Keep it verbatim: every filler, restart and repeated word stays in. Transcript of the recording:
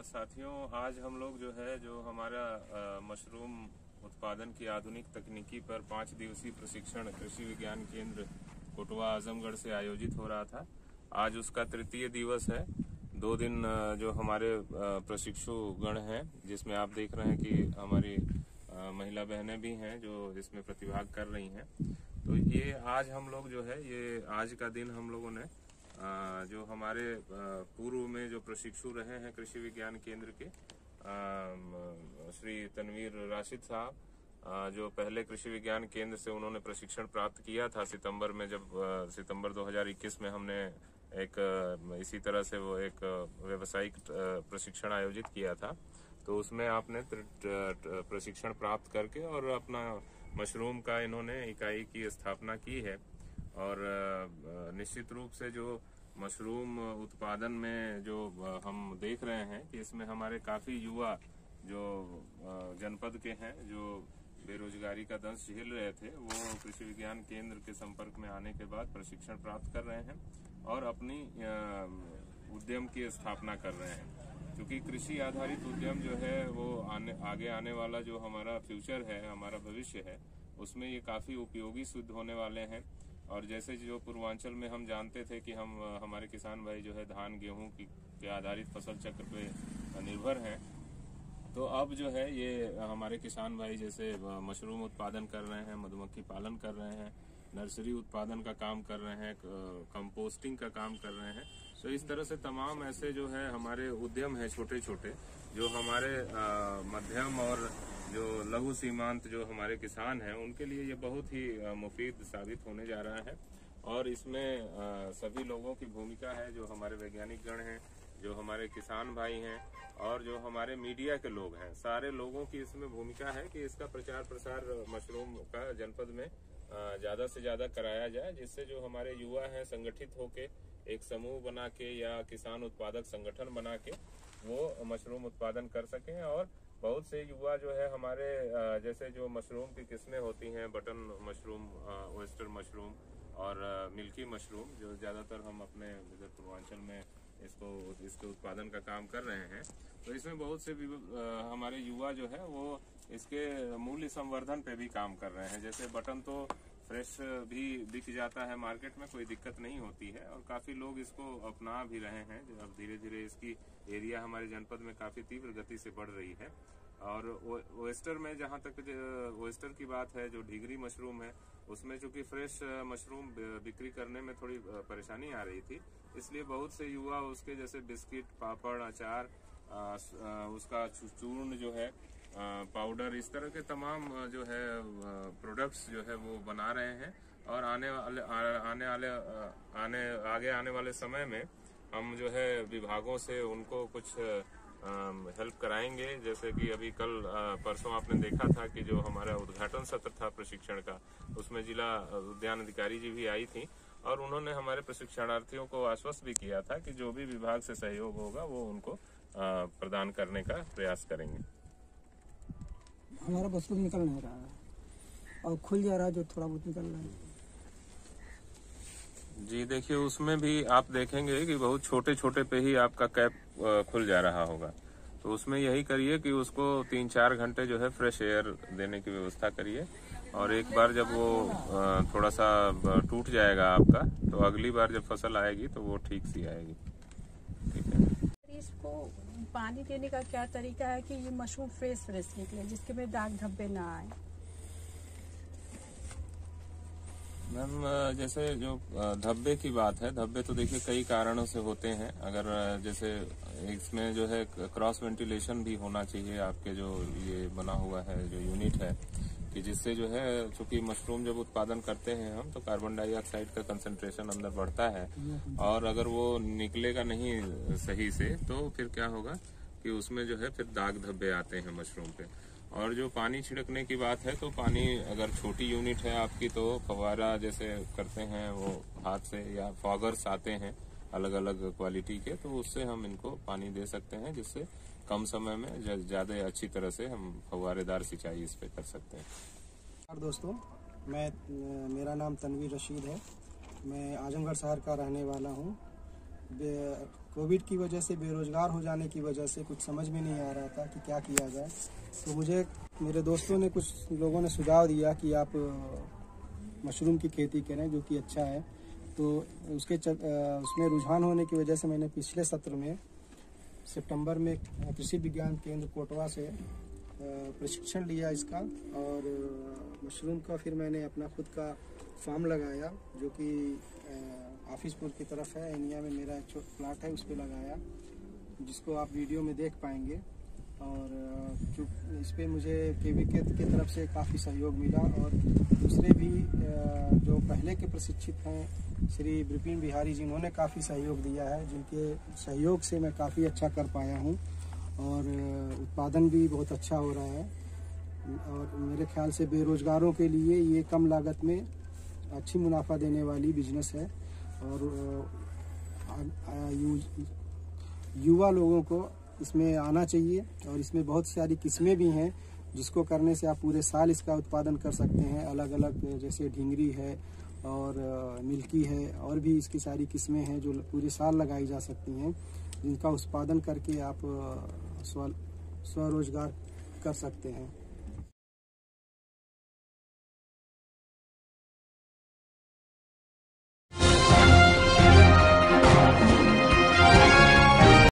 साथियों, आज हम लोग जो है जो हमारा मशरूम उत्पादन की आधुनिक तकनीकी पर पाँच दिवसीय प्रशिक्षण कृषि विज्ञान केंद्र कोटवा आजमगढ़ से आयोजित हो रहा था। आज उसका तृतीय दिवस है। दो दिन जो हमारे प्रशिक्षु गण हैं, जिसमें आप देख रहे हैं कि हमारी महिला बहनें भी हैं जो इसमें प्रतिभाग कर रही हैं। तो ये आज हम लोग जो है ये आज का दिन हम लोगों ने जो हमारे पूर्व में जो प्रशिक्षु रहे हैं कृषि विज्ञान केंद्र के श्री तनवीर राशिद साहब, जो पहले कृषि विज्ञान केंद्र से उन्होंने प्रशिक्षण प्राप्त किया था सितंबर में, जब सितंबर दो हज़ार इक्कीस में हमने एक इसी तरह से वो एक व्यावसायिक प्रशिक्षण आयोजित किया था। तो उसमें आपने प्रशिक्षण प्राप्त करके और अपना मशरूम का इन्होंने इकाई की स्थापना की है। और निश्चित रूप से जो मशरूम उत्पादन में जो हम देख रहे हैं कि इसमें हमारे काफी युवा जो जनपद के हैं जो बेरोजगारी का दंश झेल रहे थे, वो कृषि विज्ञान केंद्र के संपर्क में आने के बाद प्रशिक्षण प्राप्त कर रहे हैं और अपनी उद्यम की स्थापना कर रहे हैं। क्योंकि कृषि आधारित उद्यम जो है वो आने आगे आने वाला जो हमारा फ्यूचर है, हमारा भविष्य है, उसमें ये काफी उपयोगी सिद्ध होने वाले हैं। और जैसे जो पूर्वांचल में हम जानते थे कि हम हमारे किसान भाई जो है धान गेहूं की के आधारित फसल चक्र पे निर्भर हैं, तो अब जो है ये हमारे किसान भाई जैसे मशरूम उत्पादन कर रहे हैं, मधुमक्खी पालन कर रहे हैं, नर्सरी उत्पादन का काम कर रहे हैं, कंपोस्टिंग का काम कर रहे हैं। तो इस तरह से तमाम ऐसे जो है हमारे उद्यम है छोटे छोटे, जो हमारे मध्यम और जो लघु सीमांत जो हमारे किसान हैं, उनके लिए ये बहुत ही मुफीद साबित होने जा रहा है। और इसमें सभी लोगों की भूमिका है, जो हमारे वैज्ञानिक गण हैं, जो हमारे किसान भाई हैं और जो हमारे मीडिया के लोग हैं, सारे लोगों की इसमें भूमिका है कि इसका प्रचार प्रसार मशरूम का जनपद में ज्यादा से ज्यादा कराया जाए, जिससे जो हमारे युवा हैं संगठित होके एक समूह बना के या किसान उत्पादक संगठन बना के वो मशरूम उत्पादन कर सकें। और बहुत से युवा जो है हमारे जैसे जो मशरूम की किस्में होती हैं, बटन मशरूम, ओएस्टर मशरूम और मिल्की मशरूम, जो ज्यादातर हम अपने इधर पूर्वांचल में इसको इसके उत्पादन का काम कर रहे हैं। तो इसमें बहुत से भी हमारे युवा जो है वो इसके मूल्य संवर्धन पे भी काम कर रहे हैं। जैसे बटन तो फ्रेश भी बिक जाता है मार्केट में, कोई दिक्कत नहीं होती है और काफी लोग इसको अपना भी रहे हैं। अब धीरे धीरे इसकी एरिया हमारे जनपद में काफी तीव्र गति से बढ़ रही है। और ओएस्टर में जहां तक ओएस्टर की बात है, जो ढीगरी मशरूम है, उसमें चूंकि फ्रेश मशरूम बिक्री करने में थोड़ी परेशानी आ रही थी, इसलिए बहुत से युवा उसके जैसे बिस्किट, पापड़, अचार, उसका चूर्ण जो है, पाउडर, इस तरह के तमाम जो है प्रोडक्ट्स जो है वो बना रहे हैं। और आने वाले आने वाले आने आगे आने वाले समय में हम जो है विभागों से उनको कुछ हेल्प कराएंगे। जैसे कि अभी कल परसों आपने देखा था कि जो हमारा उद्घाटन सत्र था प्रशिक्षण का, उसमें जिला उद्यान अधिकारी जी भी आई थी और उन्होंने हमारे प्रशिक्षणार्थियों को आश्वस्त भी किया था कि जो भी विभाग से सहयोग होगा वो उनको प्रदान करने का प्रयास करेंगे। हमारा मशरूम निकल नहीं रहा है और खुल जा रहा है, जो थोड़ा बहुत निकल रहा है। जी देखिए, उसमें भी आप देखेंगे कि बहुत छोटे छोटे पे ही आपका कैप खुल जा रहा होगा। तो उसमें यही करिए कि उसको तीन चार घंटे जो है फ्रेश एयर देने की व्यवस्था करिए। और एक बार जब वो थोड़ा सा टूट जाएगा आपका, तो अगली बार जब फसल आएगी तो वो ठीक सी आएगी। ठीक है। इसको पानी देने का क्या तरीका है कि ये मशरूम फ्रेश फ्रेश निकले, जिसके में दाग धब्बे ना आए? मैम, जैसे जो धब्बे की बात है, धब्बे तो देखिए कई कारणों से होते हैं। अगर जैसे इसमें जो है क्रॉस वेंटिलेशन भी होना चाहिए आपके जो ये बना हुआ है जो यूनिट है, कि जिससे जो है चूंकि मशरूम जब उत्पादन करते हैं हम, तो कार्बन डाइऑक्साइड का कंसंट्रेशन अंदर बढ़ता है और अगर वो निकलेगा नहीं सही से तो फिर क्या होगा कि उसमें जो है फिर दाग धब्बे आते हैं मशरूम पे। और जो पानी छिड़कने की बात है, तो पानी अगर छोटी यूनिट है आपकी तो फव्वारा जैसे करते हैं वो हाथ से, या फॉगर्स आते हैं अलग अलग क्वालिटी के, तो उससे हम इनको पानी दे सकते हैं, जिससे कम समय में ज्यादा अच्छी तरह से हम फव्वारेदार सिंचाई इस पे कर सकते हैं। दोस्तों, मैं मेरा नाम तनवीर रशीद है। मैं आजमगढ़ शहर का रहने वाला हूँ। कोविड की वजह से, बेरोजगार हो जाने की वजह से कुछ समझ में नहीं आ रहा था कि क्या किया जाए। तो मुझे मेरे दोस्तों ने, कुछ लोगों ने सुझाव दिया कि आप मशरूम की खेती करें, जो कि अच्छा है। तो उसके चल, उसमें रुझान होने की वजह से मैंने पिछले सत्र में सितंबर में कृषि विज्ञान केंद्र कोटवा से प्रशिक्षण लिया इसका, और मशरूम का फिर मैंने अपना खुद का फार्म लगाया, जो कि ऑफिसपुर की तरफ है, एनिया में मेरा एक प्लाट है, उस पर लगाया, जिसको आप वीडियो में देख पाएंगे। और जो इस पर मुझे केवी के की तरफ से काफ़ी सहयोग मिला, और दूसरे भी जो पहले के प्रशिक्षित हैं श्री विपिन बिहारी जी, उन्होंने काफ़ी सहयोग दिया है, जिनके सहयोग से मैं काफ़ी अच्छा कर पाया हूँ, और उत्पादन भी बहुत अच्छा हो रहा है। और मेरे ख्याल से बेरोजगारों के लिए ये कम लागत में अच्छी मुनाफा देने वाली बिजनेस है, और युवा लोगों को इसमें आना चाहिए। और इसमें बहुत सारी किस्में भी हैं, जिसको करने से आप पूरे साल इसका उत्पादन कर सकते हैं। अलग अलग, जैसे ढींगरी है और मिल्की है, और भी इसकी सारी किस्में हैं जो पूरे साल लगाई जा सकती हैं, जिनका उत्पादन करके आप स्व स्वरोजगार कर सकते हैं।